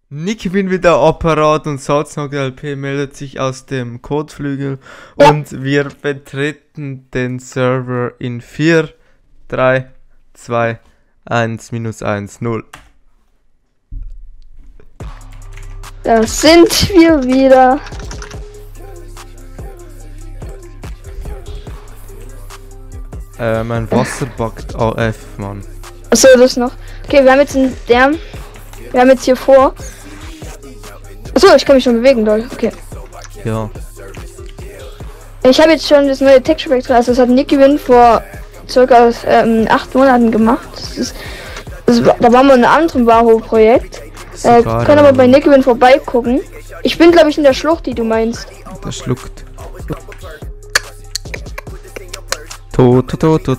Niki bin wieder Apparat und Salznagel LP meldet sich aus dem Kotflügel Ja. und wir betreten den Server in 4, 3, 2, 1, -1, 0. Da sind wir wieder. Mein Wasser backt AF, Mann. Achso, das noch. Okay, wir haben jetzt wir haben jetzt hier vor. Achso, ich kann mich schon bewegen, lol. Okay. Ja. Ich habe jetzt schon das neue Texture Pack drin. Also das hat Niki Win vor circa 8 Monaten gemacht. Da waren wir in einem anderen Baho-Projekt. Können aber bei Niki Win vorbeigucken. Ich bin glaube ich in der Schlucht, die du meinst. Der schluckt. Tot.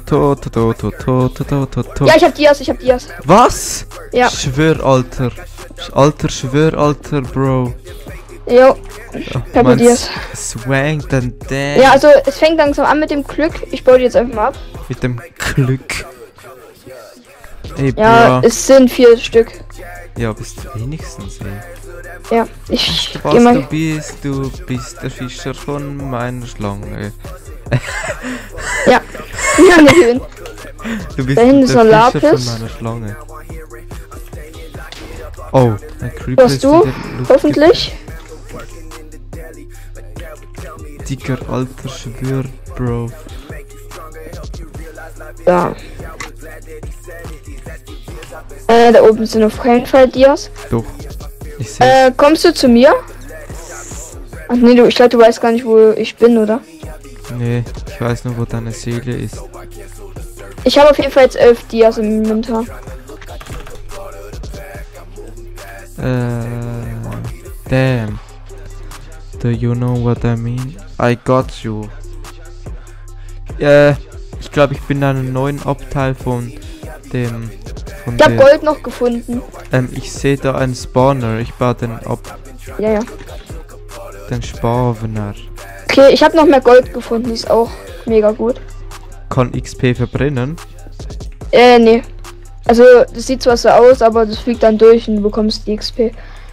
Ja, ich hab Dias. Was? Ja. Schwör, Alter. Schwör, Alter, Bro. Jo. Ich hab Dias. Swang, dann damn. Ja, also es fängt langsam an mit dem Glück. Ich baue die jetzt einfach mal ab. Mit dem Glück. Ey, Ja, Bro. es sind 4 Stück. Ja, bist du wenigstens, ey. Ja, ich Was geh mal. du bist der Fischer von meiner Schlange. Ja. Ja, Niki Win. Du bist Da hinten ist der noch Fischer Lapis. von meiner Schlange. Oh, ein Creeper Hast ist du? in der Luft Hoffentlich. Dicker, Alter, schwör, Bro. Ja. Da oben sind auf keinen Fall Dias. Doch. Ich seh's. Kommst du zu mir? Ach nee, ich glaube, du weißt gar nicht, wo ich bin, oder? Nee, ich weiß nur, wo deine Seele ist. Ich habe auf jeden Fall jetzt 11 Dias im Inventar. Damn. Do you know what I mean? I got you. Ich glaube, ich bin in einem neuen Abteil von dem. Ich habe Gold noch gefunden. Ich sehe da einen Spawner. Ich baue den ab. Ja. Den Spawner. Okay, ich habe noch mehr Gold gefunden. Ist auch mega gut. Kann XP verbrennen? Nee. Also, das sieht zwar so aus, aber das fliegt dann durch und du bekommst die XP.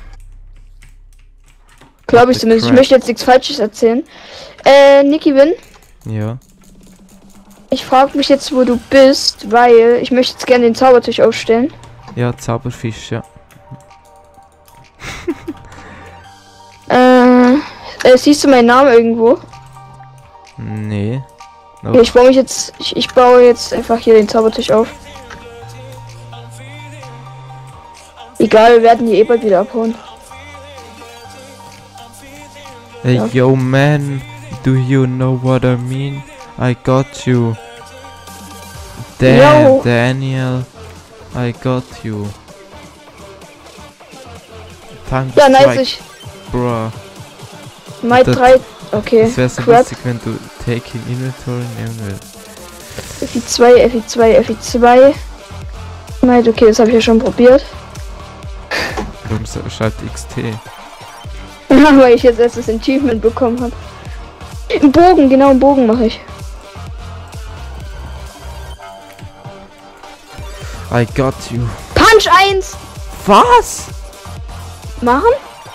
Glaube ich zumindest. Ich möchte jetzt nichts Falsches erzählen. Niki Win. Ja. Ich frage mich jetzt, wo du bist, weil ich möchte jetzt gerne den Zaubertisch aufstellen. Ja, Zauberfisch, ja. Siehst du meinen Namen irgendwo? Nee. Okay, ich baue mich jetzt, ich baue jetzt einfach hier den Zaubertisch auf. Egal, wir werden die bald wieder abhauen. Hey, Ja. yo, man. Do you know what I mean? I got you. Damn, Yo. Daniel. I got you. Thanks, Ja, nice, bro. Mai Das- 3. Okay, Es wäre so Crap. lustig, wenn du Take in Inventory nehmen würdest. FI2. Nein, okay, das habe ich ja schon probiert. Warum schreibt XT? Weil ich jetzt erst das Achievement bekommen habe. Im Bogen, genau im Bogen mache ich. I got you. Punch 1 Was? machen?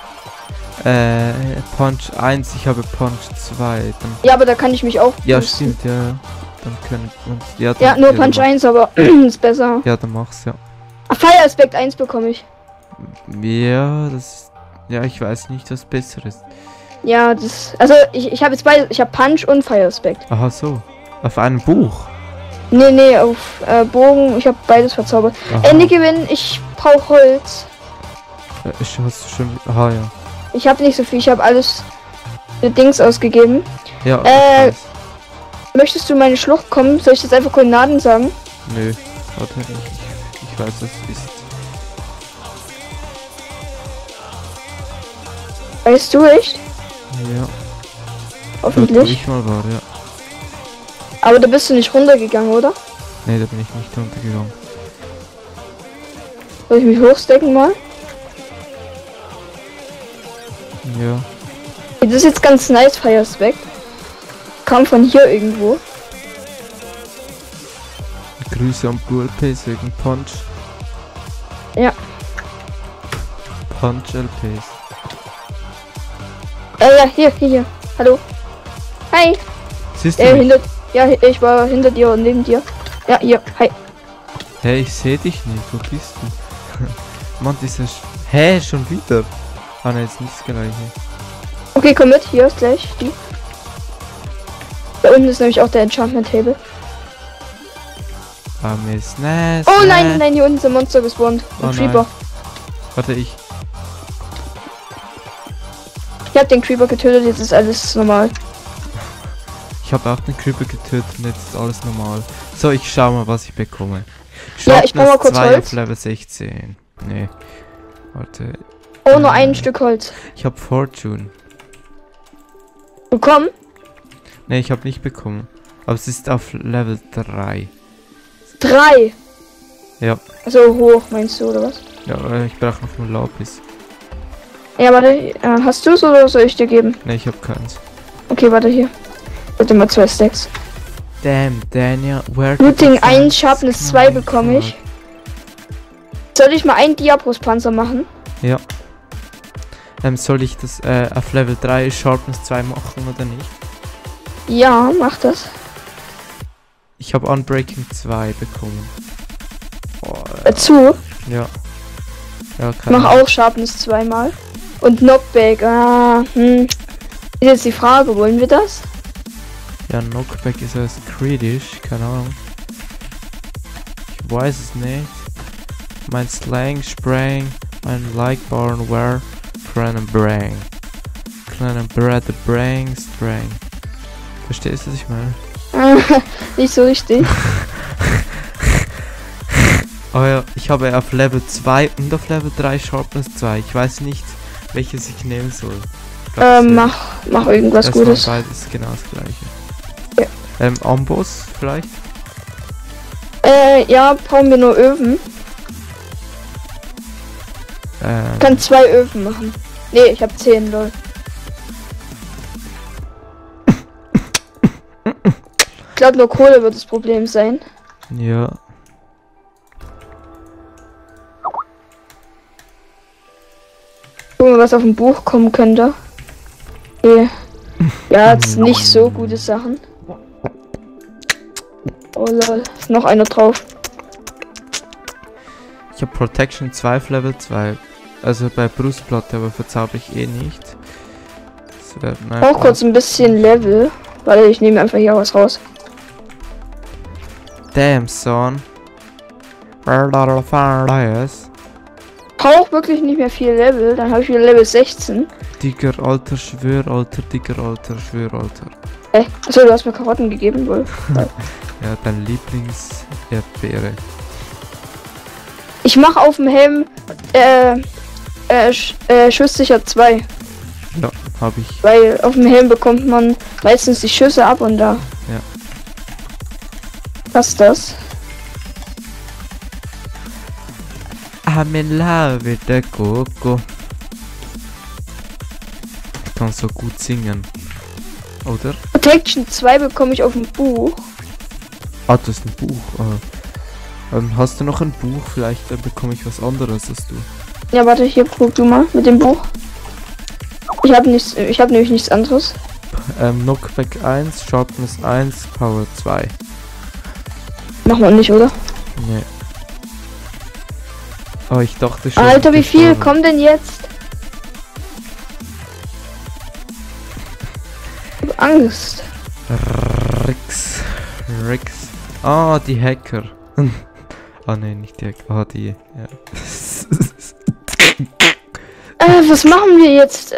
Punch 1, ich habe Punch 2. Dann, Ja, aber da kann ich mich auch. ja, boosten. stimmt, ja. Dann können wir uns. Ja, Ja, dann, nur dann Punch mach- 1, aber ist besser. Ja, dann mach's, ja. Fire Aspect 1 bekomme ich. Ja, das. Ja, ich weiß nicht, was besser ist. Ja, das. Also ich habe jetzt beide. Ich habe Punch und Fire Aspect. Aha, so. Auf einem Buch. Nee, auf Bogen. Ich habe beides verzaubert. Aha. Niki Win, ich brauche Holz. Hast du schon. Aha, ja. Ich habe nicht so viel. Ich habe alles für Dings ausgegeben. Ja, ich weiß. Möchtest du in meine Schlucht kommen? Soll ich jetzt einfach Koordinaten sagen? Nö, warte nicht. Ich weiß, was es ist. Weißt du echt? Ja, dort, wo Hoffentlich. ich mal war, ja. Aber da bist du nicht runtergegangen, oder? Nee, da bin ich nicht runtergegangen. Soll ich mich hochstecken mal? Ja. Das ist jetzt ganz nice, Fire Aspect. Kam von hier irgendwo. Grüße am Burpees wegen Punch. Ja. Punch LPs. Ja, hier. Hallo. Hi. Siehst du mich? Ich war hinter dir und neben dir. Ja, hier. Hi. Hey, ich sehe dich nicht. Wo bist du? Mann, dieser Hä, schon wieder? Ah, ne, ist nicht das gleiche. Okay, komm mit. Hier ist gleich die. Da unten ist nämlich auch der Enchantment Table. Miss Ness. Oh nein, hier unten ist ein Monster gespawnt. Ein Creeper. Warte, ich habe den Creeper getötet, jetzt ist alles normal. Ich habe auch den Creeper getötet und jetzt ist alles normal. So, ich schau mal, was ich bekomme. Ja, ich brauche mal kurz 2 Holz. auf Level 16. Nee. Warte. Oh, nur ein Stück Holz. Ich habe Fortune. Bekommen? Nee, ich habe nicht bekommen. Aber es ist auf Level 3. 3? Ja. Also hoch, meinst du, oder was? Ja, ich brauche noch einen Lapis. Ja, warte, hast du es oder soll ich dir geben? Nee, ich habe keins. Okay, warte hier. Bitte mal 2 Stacks. Damn, Daniel, where Looting 1, Sharpness 2 bekomme ich. Soll ich mal einen Diabros-Panzer machen? Ja. Soll ich das auf Level 3 Sharpness 2 machen oder nicht? Ja, mach das. Ich habe Unbreaking 2 bekommen. Oh, Dazu? ja. Ja, Mach auch Sharpness 2 mal. Und Knockback, Ist jetzt die Frage, wollen wir das? Ja, Knockback ist alles kritisch, keine Ahnung. Ich weiß es nicht. Mein Slang, Sprang, mein Like-Barn, Where, Kleinen Brang. Kleinen Brad, Brang, Sprang. Verstehst du, was ich meine? Nicht so richtig. Oh ja, ich habe auf Level 2 und auf Level 3 Sharpness 2. Ich weiß nicht, welches ich nehmen soll. Mach irgendwas Gutes. Beides genau das gleiche. Ja. Amboss vielleicht? Ja, brauchen wir nur Öfen. Ich kann 2 Öfen machen. Nee, ich habe 10, lol. Ich glaube, nur Kohle wird das Problem sein. Ja. Gucken wir, was auf dem Buch kommen könnte. Okay. Ja, jetzt nicht so gute Sachen. Oh lol, ist noch einer drauf. Ich habe Protection 2 auf Level 2. Also bei Brustplatte, aber verzauber ich eh nicht. Auch kurz ein bisschen Level, weil ich nehme einfach hier was raus. Damn, son. Brauch wirklich nicht mehr viel Level, dann habe ich wieder Level 16. Digger, alter, schwör, alter, Digger, alter, schwör, alter. Achso, du hast mir Karotten gegeben, wohl. Ja, dein Lieblings-Erdbeere. Ich mache auf dem Helm Schusssicher 2. Ja, habe ich. Weil auf dem Helm bekommt man meistens die Schüsse ab und da. Ja. Was ist das? I'm in love with the Coco. Ich kann so gut singen. Oder? Protection 2 bekomme ich auf dem Buch. Ah, das ist ein Buch. Hast du noch ein Buch? Vielleicht bekomme ich was anderes als du. Ja, warte, hier guck du mal mit dem Buch. Ich habe nämlich nichts anderes. Knockback 1, Sharpness 1, Power 2. Machen wir nicht, oder? Nee. Oh, ich dachte schon. Alter, wie viel kommt denn jetzt? Ich hab Angst. Rix. Ah, die Hacker. Ah, ne, nicht die Hacker. Ah, die. Ja. Was machen wir jetzt?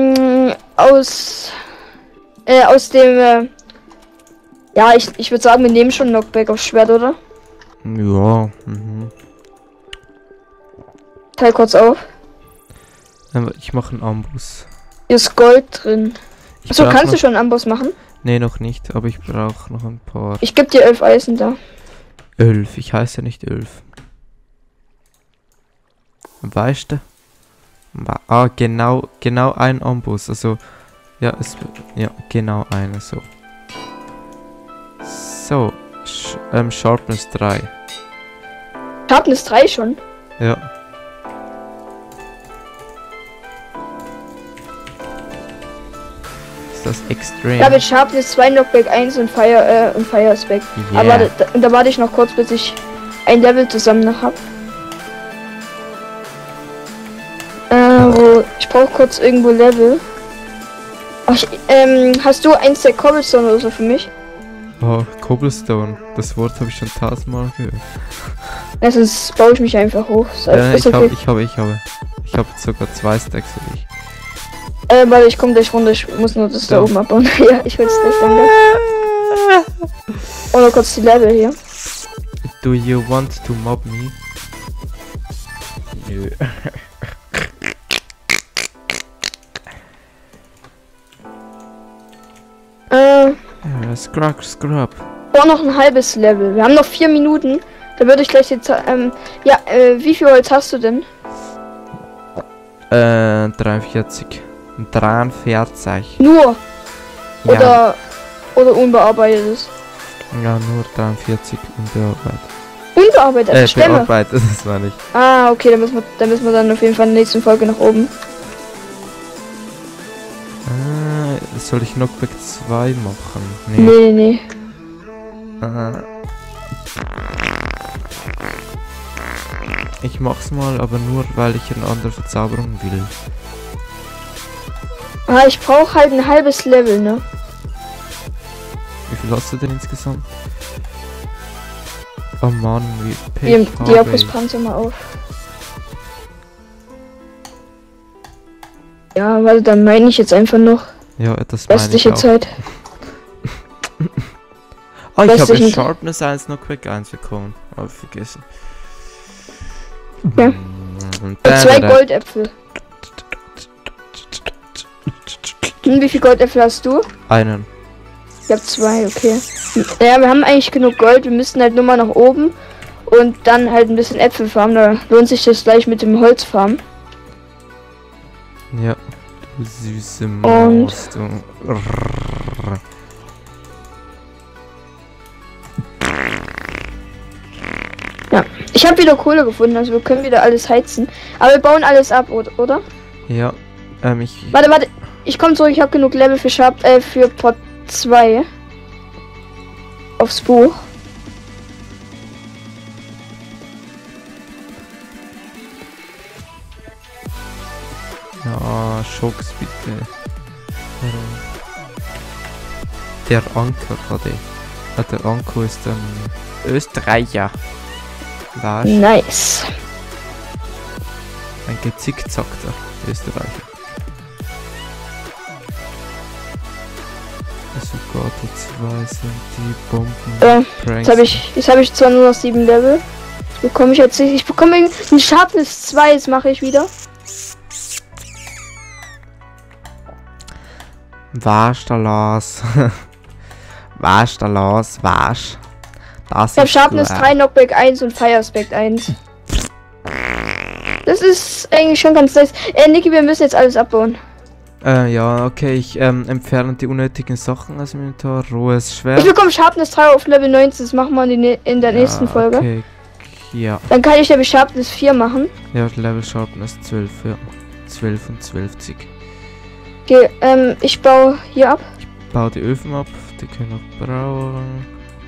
Aus dem. Ja, ich würde sagen, wir nehmen schon Knockback aufs Schwert, oder? Ja. Teil kurz auf. Ich mache einen Amboss. Hier ist Gold drin. Achso, kannst noch... du schon einen Amboss machen? Nee, noch nicht, aber ich brauche noch ein paar. Ich gebe dir 11 Eisen da. 11, ich heiße ja nicht 11. Weißt du? Ah, genau ein Amboss, also ja, genau eine, so. So, Sharpness 3. Sharpness 3 schon? Ja. Ist das extrem? Ich habe jetzt Sharpness 2, Knockback 1 und Fire Spec. Yeah. Aber da warte ich noch kurz, bis ich ein Level zusammen noch hab. Ich brauche kurz irgendwo Level. Ach, hast du ein Stack Cobblestone oder so für mich? Oh, Cobblestone. Das Wort habe ich schon 1000-mal gehört. Ja, sonst baue ich mich einfach hoch. Ist Ich okay. Ich habe sogar 2 Stacks für dich. Warte, ich komme gleich runter. Ich muss nur das da oben abbauen. Ja, ich will es gleich danke. Oh, noch kurz die Level hier. Do you want to mob me? Nö. Scrub. Oh, noch ein halbes Level. Wir haben noch 4 Minuten. Da würde ich gleich jetzt, wie viel Holz hast du denn? 43. 43. Nur? Ja. Oder unbearbeitetes? Ja, nur 43 unbearbeitet. Unbearbeitet? Stämme? Bearbeitet, das war nicht. Ah, okay, dann müssen wir dann auf jeden Fall in der nächsten Folge nach oben. Soll ich Knockback 2 machen? Nee. Ich mach's mal, aber nur weil ich eine andere Verzauberung will. Ich brauche halt ein halbes Level, ne? Wie viel hast du denn insgesamt? Oh Mann, wie Pech Diakos Panzer mal auf. Ja, warte, dann meine ich jetzt einfach noch. Ja, das meine ich Restliche auch. Zeit. Oh, ich habe Restlichen- Sharpness 1 Knockback 1 bekommen. Hab ich vergessen. Ja. Und 2 Goldäpfel. Wie viel Goldäpfel hast du? Einen. Ich hab 2, okay. Ja, wir haben eigentlich genug Gold. Wir müssen halt nur mal nach oben und dann halt ein bisschen Äpfel farmen. Da lohnt sich das gleich mit dem Holz farmen. Ja. Du süße Maus, du. Ja, ich habe wieder Kohle gefunden, also wir können wieder alles heizen. Aber wir bauen alles ab, oder? Ja. Warte, ich komme zurück, ich habe genug Level für Pot 2. Aufs Buch. Ja, Schocks bitte. Der Anker hatte. Der Anker ist ein Österreicher. Was? Nice. Ein gezickzackter Österreicher. Sogar die 2 sind die Bomben. Jetzt habe ich zwar nur noch 7 Level. Das bekomme ich jetzt nicht. Ich bekomme ein Sharpness 2, das mache ich wieder. Wasch da los. Wasch da los, wasch. Das Ich habe ist Sharpness klar. 3, Knockback 1 und Fire Spec 1. Das ist eigentlich schon ganz nice. Niki, wir müssen jetzt alles abbauen. Ja, okay, ich entferne die unnötigen Sachen aus dem Inventar. Rohes Schwert. Ich bekomme Sharpness 3 auf Level 19, das machen wir in der nächsten Folge. Okay. Ja. Dann kann ich Level Sharpness 4 machen. Ja, Level Sharpness 12, ja. 12 und 12. Okay, ich baue hier ab. Bau die Öfen ab, die können auch brauen.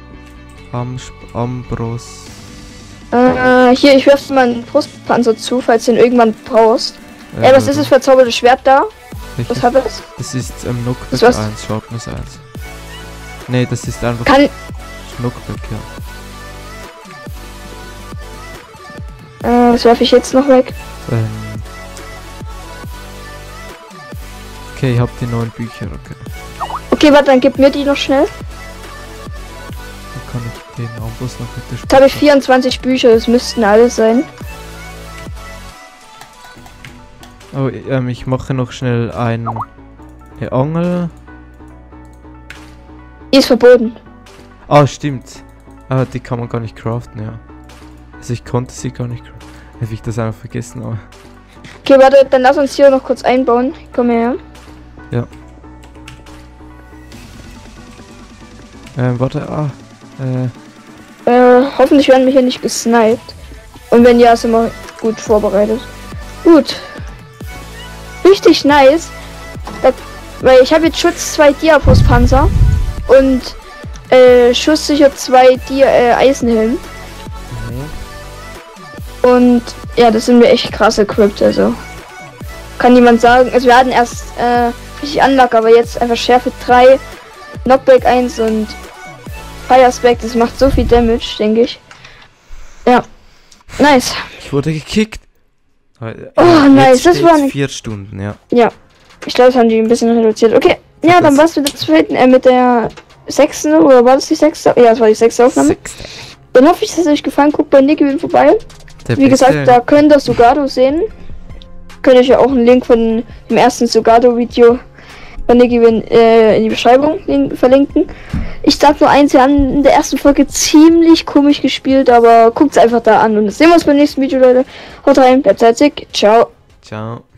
Ambros. Hier, ich werfe mal einen Brustpanzer zu, falls du ihn irgendwann brauchst. Was ist das verzauberte Schwert da? Was hat das? Das ist Knockback Das was? 1, Sharpness 1. Nee, das ist einfach Knockback, ja. Was werfe ich jetzt noch weg? Okay, ich hab die neuen Bücher, okay. Okay, warte, dann gib mir die noch schnell. Dann kann ich den Ambros noch bitte Jetzt habe ich 24 Bücher, das müssten alles sein. Oh, ich mache noch schnell eine Angel. Die ist verboten. Ah, stimmt. Ah, die kann man gar nicht craften, ja. Also ich konnte sie gar nicht craften. Hätte ich das einfach vergessen, aber... Okay, warte, dann lass uns hier noch kurz einbauen. Komm her. Ja. Warte, hoffentlich werden wir hier nicht gesniped. Und wenn ja, sind wir gut vorbereitet. Gut. Richtig nice. Weil ich habe jetzt Schutz 2 Diapos-Panzer und schusssicher 2 Eisenhelm. Und ja, das sind mir echt krass equipped, also. Kann niemand sagen. Also wir hatten erst richtig Unluck, aber jetzt einfach Schärfe 3, Knockback 1 und Fire Spec, das macht so viel Damage, denke ich. Ja. Nice. Ich wurde gekickt. Oh, nice, das war 4 Stunden, ja. Ja. Ich glaube, das haben die ein bisschen reduziert. Okay. Ja, dann war's mit der zweiten, mit der 6. oder war das die 6.? Ja, das war die 6. Aufnahme. Dann hoffe ich, dass es euch gefallen. Guckt bei Nicky vorbei. Wie gesagt, da könnt ihr Sugado sehen. Könnt ihr euch ja auch einen Link von dem ersten Sugado-Video von Nicky in die Beschreibung verlinken. Ich sag nur eins, wir haben in der ersten Folge ziemlich komisch gespielt, aber guckt es einfach da an. Und das sehen wir uns beim nächsten Video, Leute. Haut rein, bleibt salzig. Ciao. Ciao.